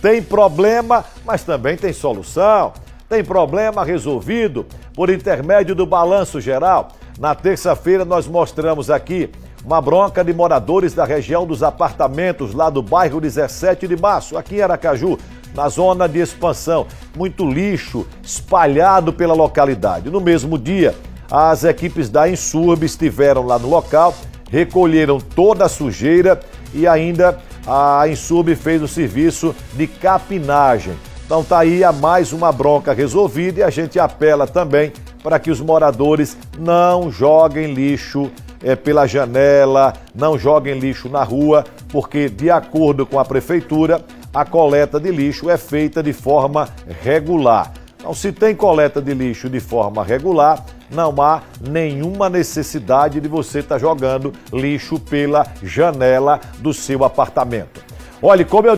Tem problema, mas também tem solução. Tem problema resolvido por intermédio do Balanço Geral. Na terça-feira nós mostramos aqui uma bronca de moradores da região dos apartamentos lá do bairro 17 de Março, aqui em Aracaju, na zona de expansão. Muito lixo espalhado pela localidade. No mesmo dia, as equipes da Insurb estiveram lá no local, recolheram toda a sujeira e ainda a Insurb fez o serviço de capinagem. Então tá aí a mais uma bronca resolvida e a gente apela também para que os moradores não joguem lixo pela janela, não joguem lixo na rua, porque de acordo com a prefeitura, a coleta de lixo é feita de forma regular. Então, se tem coleta de lixo de forma regular, não há nenhuma necessidade de você estar jogando lixo pela janela do seu apartamento. Olha, como eu